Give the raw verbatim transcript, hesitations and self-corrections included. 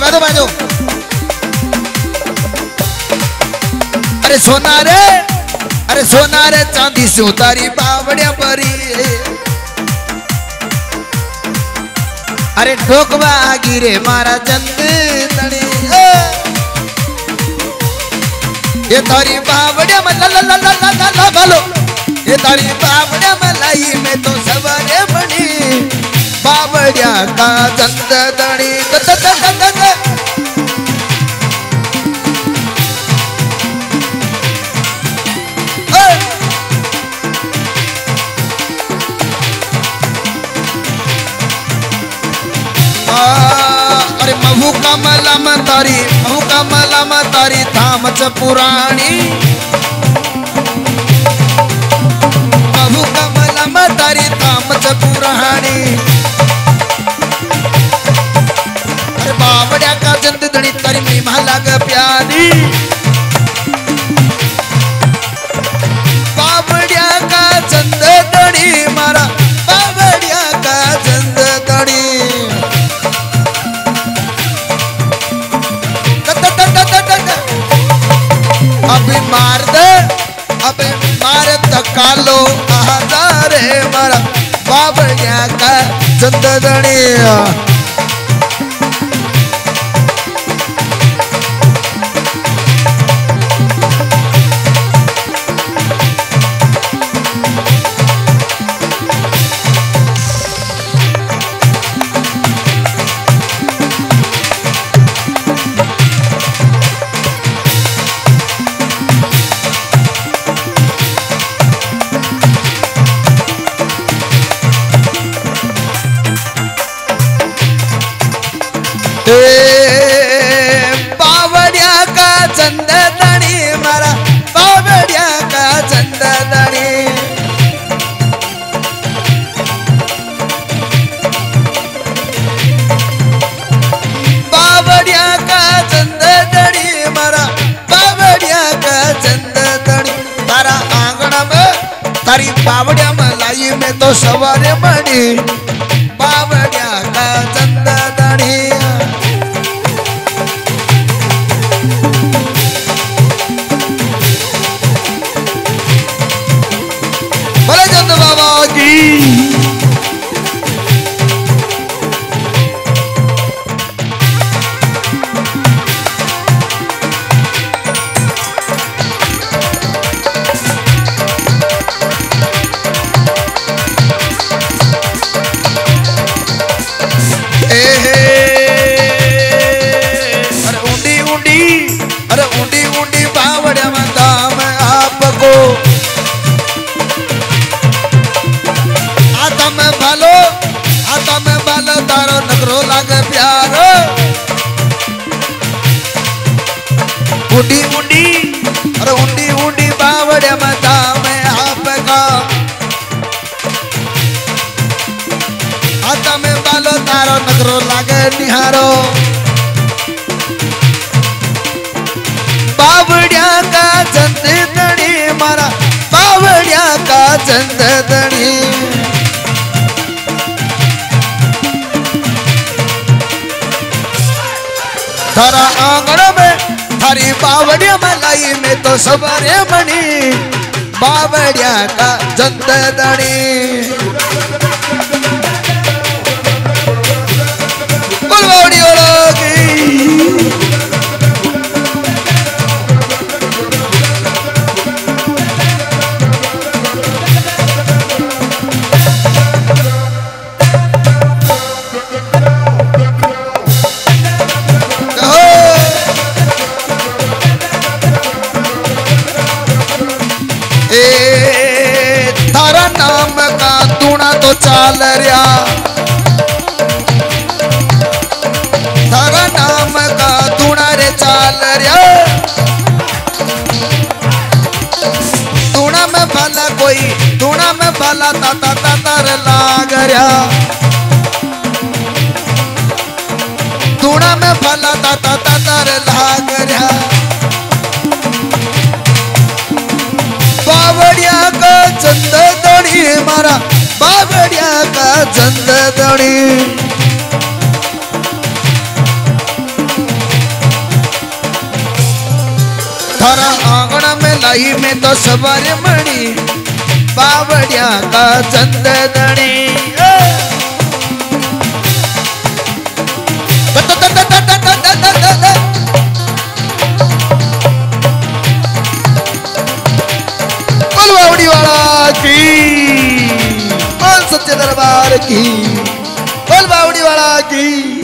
बाजो बाजो। अरे सोना रे अरे सोना रे चांदी से उतारी बावड़िया परी। अरे ठोकवा गिरे मारा चंद तड़ी ये तारी बावड़िया में ला ला ला ला ला ला बोलो। ये तारी बावड़िया मलाई में तो सवारे बनी बावड़िया का चंद तड़ी त त त त त। अरे महू कमला तारी महू कमला तारी थाम च पुराणी। महू कमला तारी थाम च पुराणी। अरे बावड़िया का जंद धनी तारी मीमा लग प्यारी। बावड़िया का जंद धनी मारा बावड़िया का जंद धनी। अभी मार दे अबे मार तकालो आधारे मारा बावड़िया का चंदनी। बावड़िया का चंदनी मारा बावड़िया का चंदनी। बावड़िया का चंदनी मारा बावड़िया का चंदनी। तारा आंगन में तारी बावड़िया मलाई में तो सवारे बनी बावड़िया का चंदनी। बोले चंद बाबा की। अरे ऊंडी ऊंडी अरे ऊंडी ऊंडी बावड़िया में दाम आपको। आता में भालो आता में भालो तारो नगरो लागे प्यारो। ऊंडी ऊंडी अरे ऊंडी ऊंडी बावड़िया में दाम आपका। आता में बालो तारो नगरो लागे निहारो। बावड़िया का चंद धनी मारा बावड़िया का चंद धनी। थारा आंगन में थारी बावड़िया मलाई में तो सवारे बनी बावड़िया का चंद धनी। बावड़ी थारा नाम का तूना तो चाल रिया। थारा नाम का तूना रे चाल रिया। तूना में भला कोई तूना में भला ताता ताता रे लाग रिया। तूना में भला ताता ताता रे लाग रिया। बावड़िया का चंदनी मारा बावड़िया का चंदनी। थारा आंगन में लाई में तो सवारे मणि बावड़िया का चंद दणी बोल बावड़ी वाला की बोल सच्चे दरबार की बोल बावड़ी वाला की।